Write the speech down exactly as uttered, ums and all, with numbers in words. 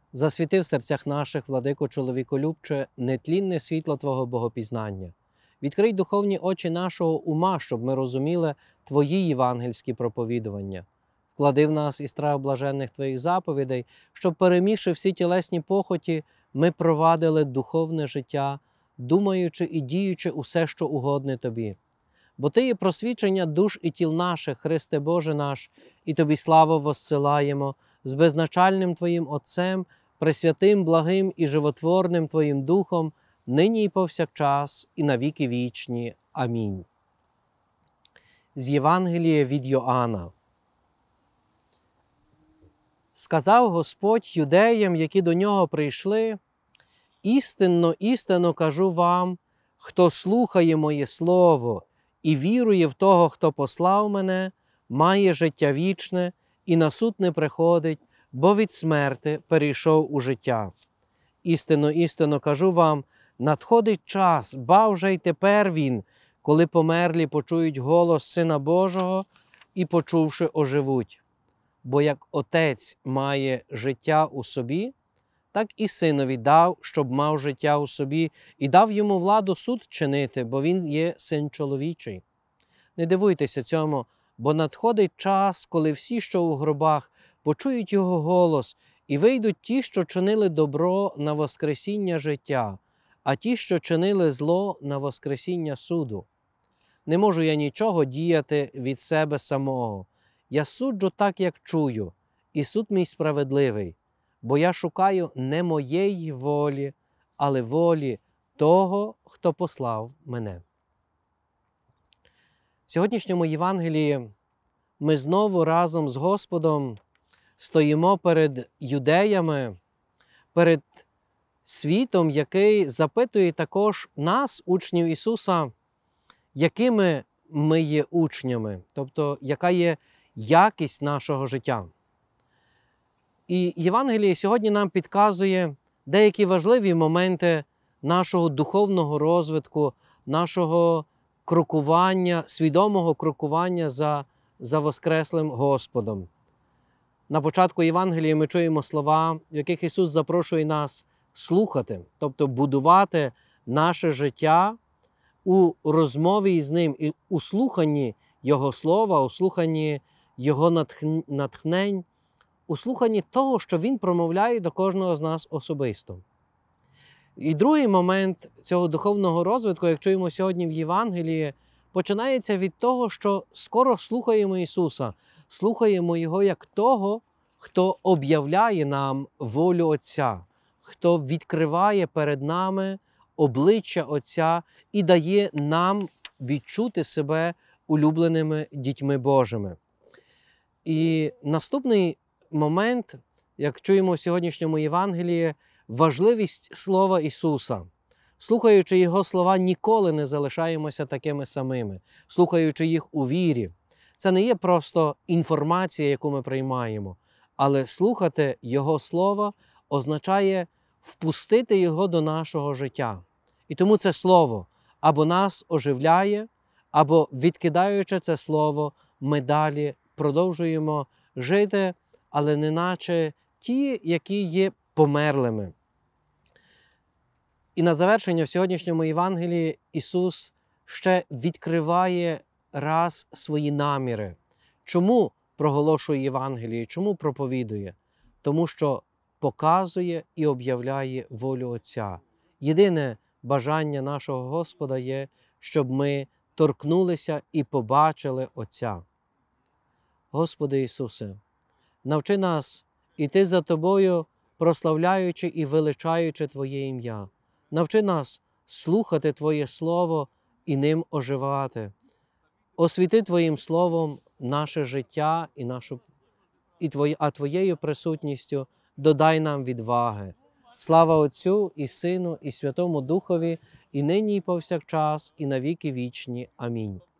Засвіти в серцях наших, владико чоловіколюбче, нетлінне світло Твого богопізнання. Відкрий духовні очі нашого ума, щоб ми розуміли Твої євангельські проповідування. Вклади в нас і страх блаженних Твоїх заповідей, щоб, перемігши всі тілесні похоті, ми провадили духовне життя, думаючи і діючи усе, що угодне Тобі. Бо Ти є просвічення душ і тіл наших, Христе Боже наш, і Тобі славу воссилаємо з безначальним Твоїм Отцем, пресвятим, благим і животворним Твоїм Духом, нині і повсякчас, і на віки вічні. Амінь. З Євангелія від Йоанна. Сказав Господь юдеям, які до нього прийшли: «Істинно, істинно кажу вам, хто слухає моє слово і вірує в того, хто послав мене, має життя вічне і на суд не приходить, бо від смерти перейшов у життя. Істинно, істинно кажу вам, надходить час, ба вже й тепер він, коли померлі почують голос Сина Божого і, почувши, оживуть. Бо як Отець має життя у собі, так і Синові дав, щоб мав життя у собі, і дав йому владу суд чинити, бо він є Син чоловічий. Не дивуйтеся цьому, бо надходить час, коли всі, що у гробах, почують його голос, і вийдуть ті, що чинили добро, на воскресіння життя, а ті, що чинили зло, на воскресіння суду. Не можу я нічого діяти від себе самого. Я суджу так, як чую, і суд мій справедливий, бо я шукаю не моєї волі, але волі того, хто послав мене». В сьогоднішньому Євангелії ми знову разом з Господом стоїмо перед юдеями, перед світом, який запитує також нас, учнів Ісуса, якими ми є учнями, тобто яка є якість нашого життя. І Євангеліє сьогодні нам підказує деякі важливі моменти нашого духовного розвитку, нашого крокування, свідомого крокування за, за Воскреслим Господом. На початку Євангелія ми чуємо слова, в яких Ісус запрошує нас слухати, тобто будувати наше життя у розмові із Ним, і у слуханні Його Слова, у слуханні Його натхнень, у слуханні того, що Він промовляє до кожного з нас особисто. І другий момент цього духовного розвитку, як чуємо сьогодні в Євангелії, починається від того, що скоро слухаємо Ісуса, слухаємо Його як того, хто об'являє нам волю Отця, хто відкриває перед нами обличчя Отця і дає нам відчути себе улюбленими дітьми Божими. І наступний момент, як чуємо в сьогоднішньому Євангелії, важливість Слова Ісуса. Слухаючи Його слова, ніколи не залишаємося такими самими, слухаючи їх у вірі. Це не є просто інформація, яку ми приймаємо, але слухати Його Слово означає впустити Його до нашого життя. І тому це Слово або нас оживляє, або, відкидаючи це Слово, ми далі продовжуємо жити, але не наче ті, які є померлими. І на завершення в сьогоднішньому Євангелії Ісус ще відкриває раз свої наміри. Чому проголошує Євангеліє, чому проповідує? Тому що показує і об'являє волю Отця. Єдине бажання нашого Господа є, щоб ми торкнулися і побачили Отця. Господи Ісусе, навчи нас іти за Тобою, прославляючи і величаючи Твоє ім'я. Навчи нас слухати Твоє Слово і ним оживати. Освіти Твоїм Словом наше життя, і нашу, і Твоє, а Твоєю присутністю додай нам відваги. Слава Отцю і Сину, і Святому Духові, і нині, і повсякчас, і на віки вічні. Амінь.